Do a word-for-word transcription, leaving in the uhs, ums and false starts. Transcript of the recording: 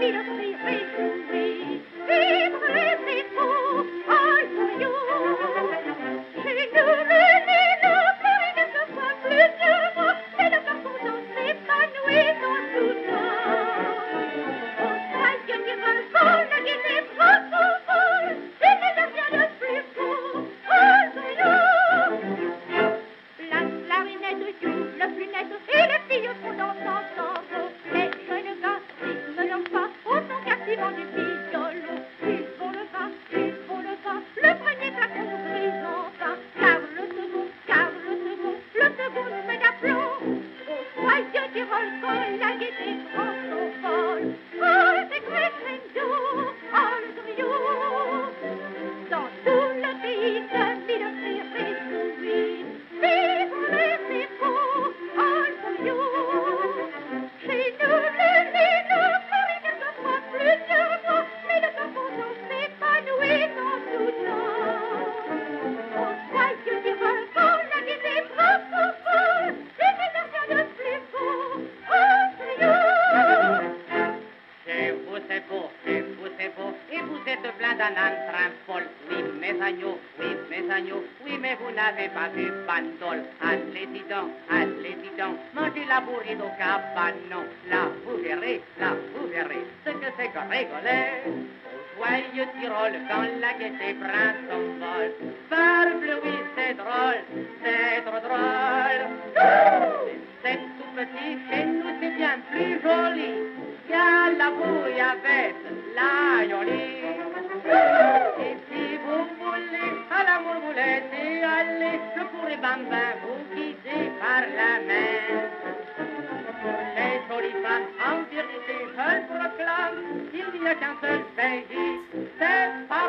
mille cris réjouis. Vivre les échos, all for you. Chez nous, le Nino, Florine se voit plus de mots, et le garçon s'épanouit dans tout temps. Au joyeux du volcan, la gaieté prend son vol, il n'y a rien de plus beau, all for you. La clarinette joue le plus net, et les filles font danser ensemble. Les jeunes gars rythment leur pas au son captivant du violon. Ils font le pas, ils font le pas, le premier flacon nous brise enfin. Car le second, car le second, le second nous fait d'aplomb. Au joyeux du volcan, la gaieté prend son vol. All the crescendo, all for you. Dans tout le pays, de mille cris réjouis. Vive les échos, all for you. Chez nous, le Nino, Florine se voit plus de mots, mais le composant s'épanouit dans tout temps. Au joyeux du volcan, la gaieté prend son vol, il n'y a rien de plus beau, all for you. Chez vous c'est beau, chez vous c'est beau, et vous êtes plein d'un train-folle. Oui, mes agneaux, oui, mes agneaux, oui, mais vous n'avez pas vu bandole. Allez, dis donc, allez, dis donc, mangez la bourrine au cabanon. Là, vous verrez, là, vous verrez, ce que c'est que rigoler. Au joyeux Tyrol, quand la gaieté prend son vol. Parbleu, oui, c'est drôle, c'est trop drôle. C'est tout petit, chez nous c'est bien plus joli. Y a la bouillabaisse, l'aïoli. Et si vous voulez à la mourmoulette et aller, le pour les bambins vous guidez par la main. Pour les jolies femmes, en vérité, je le proclame, il n'y a qu'un seul pays, c'est pas